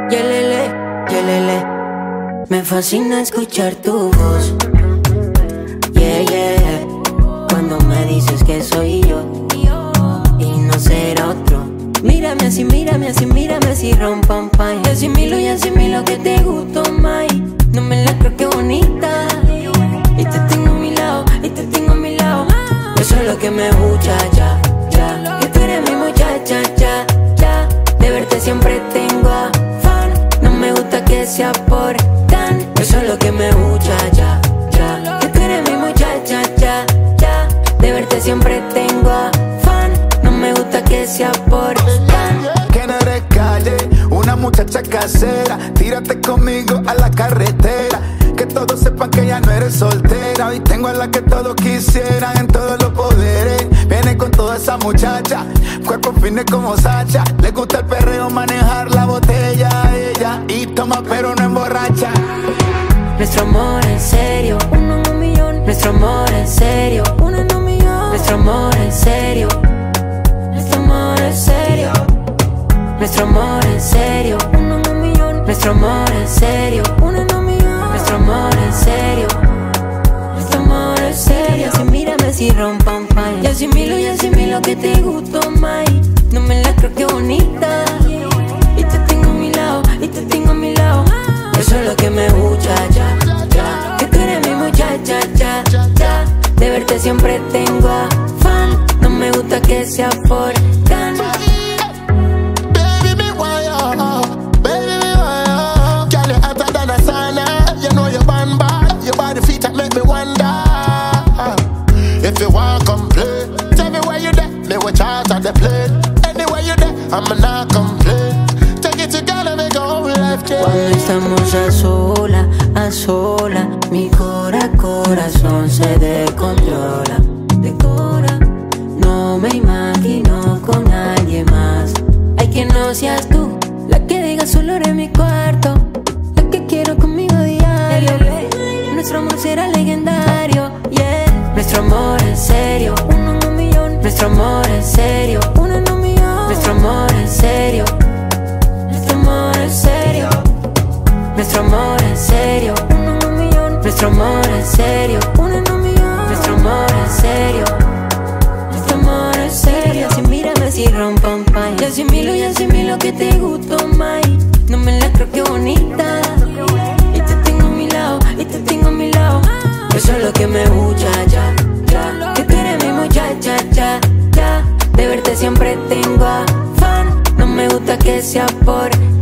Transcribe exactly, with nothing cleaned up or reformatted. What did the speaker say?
Yelele, yelele, me fascina escuchar tu voz. Yeah, yeah, cuando me dices que soy yo y no será otro. Mírame así, mírame así, mírame así, rompan pan. Y asimilo y asimilo que te gusto, mai. No me la creo, que bonita. Y te tengo a mi lado, y te tengo a mi lado. Eso es lo que me gusta, ya, ya. Que tú eres mi muchacha, ya, ya. De verte siempre tengo afán. No me gusta que sea por can. Eso es lo que me gusta, ya, ya. Que tú eres mi muchacha, ya, ya. De verte siempre tengo afán. No me gusta que sea por can. Que no eres calle, una muchacha casera. Tírate conmigo a la carretera. Que todos sepan que ya no eres soltera. Hoy tengo a la que todos quisieran en todos los poderes. Viene con toda esa muchacha, cuerpo fino como Sacha. Le gusta el perreo, manejar la botella a ella. Y toma pero no emborracha. Nuestro amor en serio, uno en un millón. Nuestro amor en serio, uno en un millón. Nuestro amor en serio, nuestro amor en serio. Nuestro amor en serio, uno en un millón. Nuestro amor en serio, uno en un millón. Nuestro amor en serio, nuestro amor en serio. Así mírame si rompan pan. Y asimilo y asimilo que te gusto, mai. No me la creo, que bonita. Y te tengo a mi lado, y te tengo a mi lado. Eso es lo que me gusta, ya, ya. Que tú eres mi muchacha, ya, ya. De verte siempre tengo afán. No me gusta que sea por can. Make me wonder if you want come play. Tell me where you there, me will charge on the plane. Anywhere you there, I'ma not complain. Take it together, make a whole life change. Cuando estamos a sola, a sola, mi cora, corazón se descontrola. Decora, no me imagino con nadie más. Ay, que no seas tú la que diga su olor en mi cuarto, la que quiero conmigo diario. Nuestro amor será legendario, yeah. Nuestro amor en serio, uno en un millón. Nuestro amor en serio, uno en un millón. Nuestro amor en serio, nuestro amor en serio. Nuestro amor en serio, uno en un millón. Nuestro amor en serio, uno en un millón. Nuestro amor en serio, nuestro amor en serio. Así mírame si rompan pan. Y asimilo y asimilo que te gusto, mai. No me la creo, que bonita. Y te tengo a mi lado, y te tengo a mi lado. Eso es lo que me gusta, ya, ya. Que tú eres mi muchacha, ya, ya. De verte siempre tengo afán. No me gusta que sea por